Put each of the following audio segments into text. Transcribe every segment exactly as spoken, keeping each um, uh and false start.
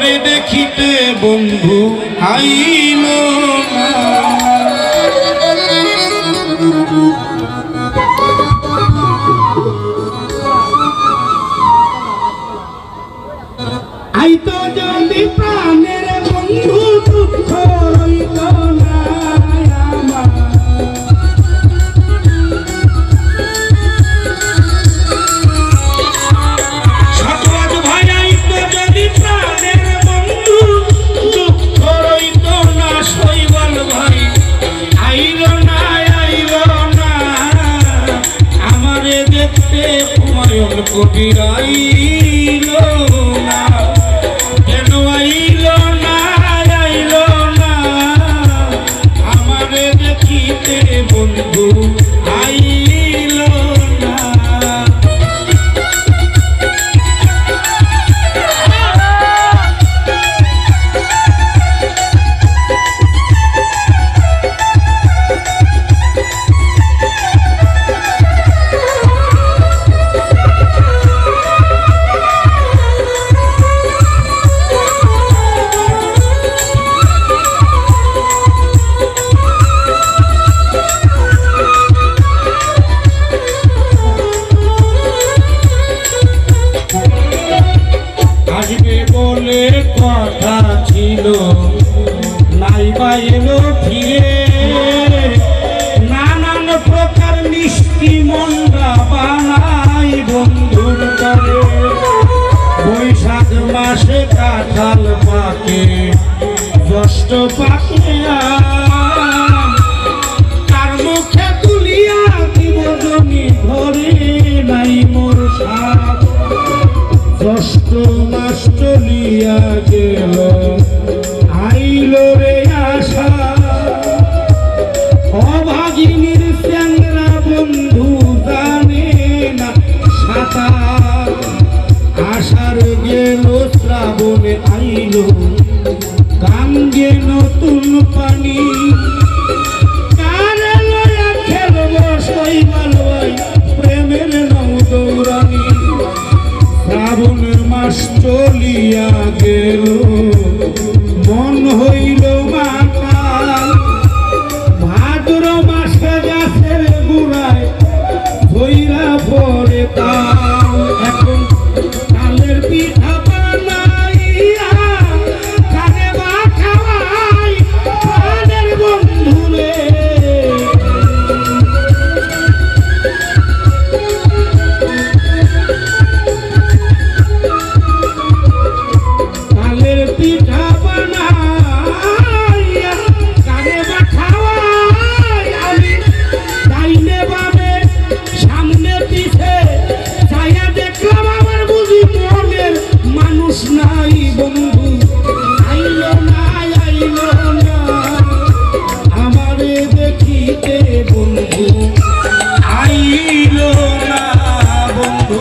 আমারে দেখিতে বন্ধু আইল না। আইতো যদি প্রাণের বন্ধু দুঃখ রইত না আমার। সতবাদ ভাই আইতো যদি প্রাণের বন্ধু দুঃখ রইত না। শৈবাল ভাই আইল না আইল না আমারে দেখতে হুমায়ুন কবির আইল না। কেন আইল না আইল না আমারে দেখিতে বন্ধু আইল না। আসবে বলে কথা ছিল নাই বা এলো ফিরে। নানান প্রকার মিষ্টি মন্ডা বানাই বন্ধুর করে। বৈশাখ মাসে কাঁঠাল পাকে জ্যৈষ্ঠ পাকে আম। তার মুখে তুলিয়া দিব জমি ধরে নাই মোর সাপ। জ্যৈষ্ঠ মাস চলিয়া গেল আইল রে আশা। অভাগিনীর চ্যাংরা বন্ধু জানে না সাঁতার। আষাঢ় গেল শ্রাবণে আইল গাঙ্গে নতুন পানি। কারে লয়া খেলব শৈবাল ভাই প্রেমের নৌ দৌড়ানি। শ্রাবণ মাস চলিয়া গেল মন হইল মাতাল। ভাদ্র মাসে গাছের গুড়ায় ধইরা পড়ে তাল। এখন তালের পিঠা বানাইয়া কানে বা খাওয়াই প্রাণের বন্ধুরে। তালের পিঠা বানাইয়া কানে বা খাওয়াই আমি। ডাইনে বামে সামনে পিছে ছায়া দেখলাম আমার বুঝি মনের মানুষ নাই বন্ধু। আইল না আইল না আমারে দেখিতে বন্ধু আইল না বন্ধু।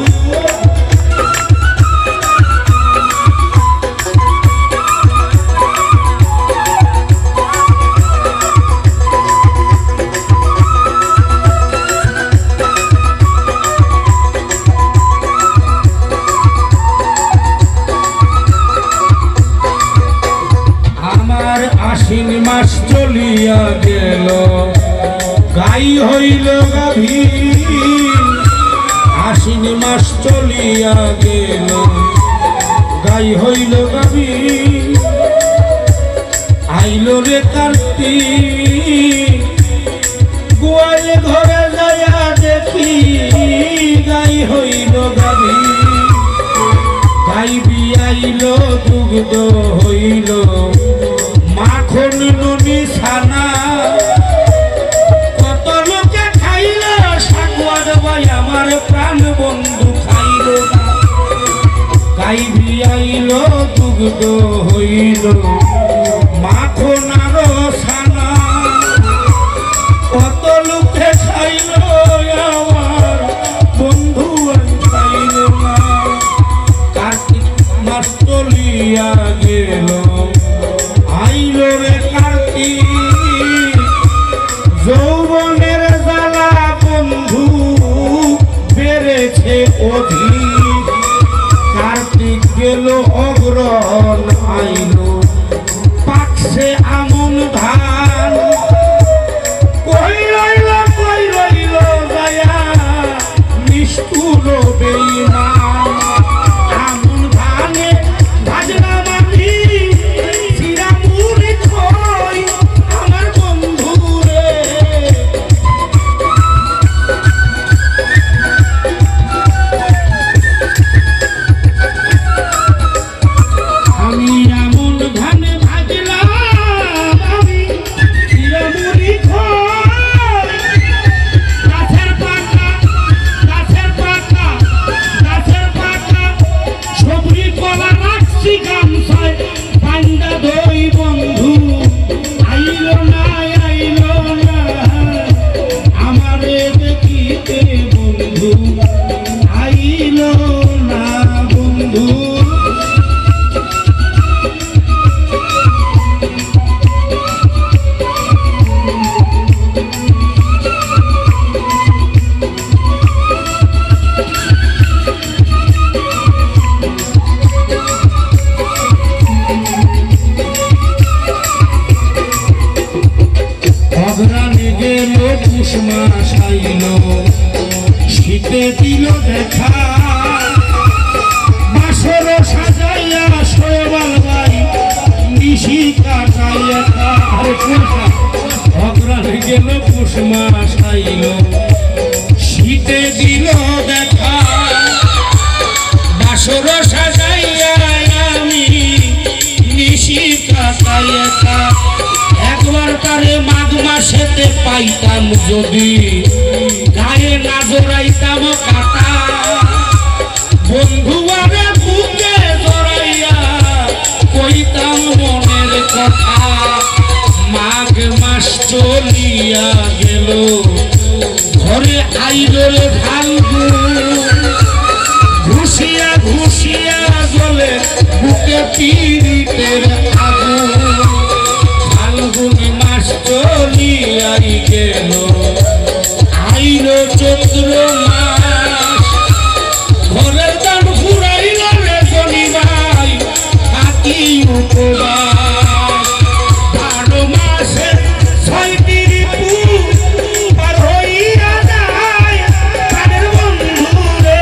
আমার আশ্বিন মাস চলিয়া গেল গাই হইল গাভীর। আশ্বিন মাস চলিয়া গেল গাই হইল গাভীর। আইল রে কার্তিক গোয়াল ঘরে যাইয়া দেখি গাই হইল গাভীর। গাই বিয়াইল দুগ্ধ হইল মাখন নুনি ছানা। কত লোকে খাইল সাকুয়াদ ভাই আমার প্রাণ বন্ধু খাইল না। গাই বিয়াইল দুগ্ধ হইল মাখন আরো ছানা। কত লোকে খাইল আমার বন্ধু খাইল না। কার্তিক মাস চলিয়া গেল আইল রে কার্তিক। যৌবনের জ্বালা বন্ধু বেড়েছে অধিক। কার্তিক গেল অগ্রহণ আই বাসর সাজাইয়া আমি নিশি কাটাই একা। একবার তারে মাঘ মাসেতে পাইতাম যদি গায়ে না জড়াইতাম কাটা। বন্ধু আরে বুকে জড়াইয়া কইতাম মনের কথা। মাঘ মাস চলিয়া গেল ঘরে আইল রে ফাল্গুন। ঘুষিয়া ঘুষিয়া জ্বলে বুকে পীড়িতের আগুন। ফাল্গুন মাস চলিয়াই গেল আইল চৈত্র মাস। ঘরের দান ফুরাইল রে শনিবার থাকি উপবাস। বারো মাসে ছয়টি ঋতু পার হইয়া যায় তাদের বন্ধু রে।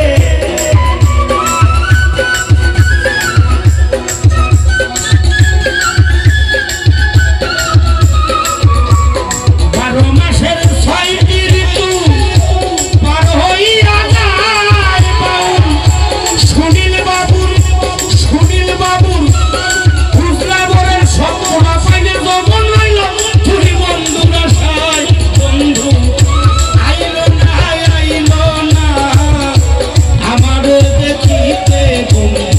বারো মাসের ছয়টি ঋতু পার হইয়া যায় বাউল সুনীল বাবুর সুনীল বাবুর খুচরা বরের সবকটা পাইলে যখন রইল তুমি বন্ধুরা সাই। বন্ধু আইল না আইল না আমারে দেখিতে বন্ধু